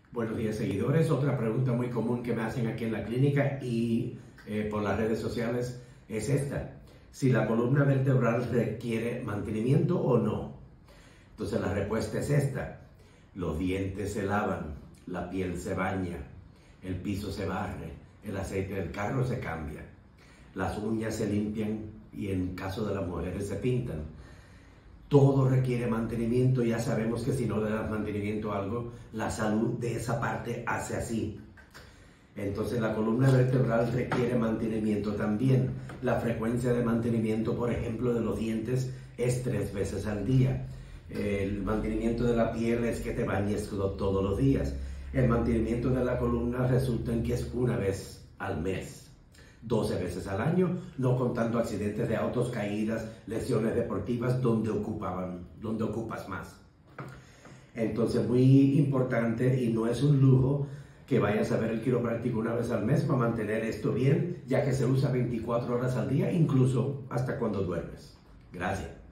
Buenos días, seguidores. Otra pregunta muy común que me hacen aquí en la clínica y por las redes sociales es esta: si la columna vertebral requiere mantenimiento o no. Entonces la respuesta es esta: los dientes se lavan, la piel se baña, el piso se barre, el aceite del carro se cambia, las uñas se limpian y en caso de las mujeres se pintan. Todo requiere mantenimiento. Ya sabemos que si no le das mantenimiento a algo, la salud de esa parte hace así. Entonces la columna vertebral requiere mantenimiento también. La frecuencia de mantenimiento, por ejemplo, de los dientes es 3 veces al día. El mantenimiento de la piel es que te bañes todos los días. El mantenimiento de la columna resulta en que es 1 vez al mes. 12 veces al año, no contando accidentes de autos, caídas, lesiones deportivas donde ocupas más. Entonces, muy importante, y no es un lujo, que vayas a ver el quiropráctico 1 vez al mes para mantener esto bien, ya que se usa 24 horas al día, incluso hasta cuando duermes. Gracias.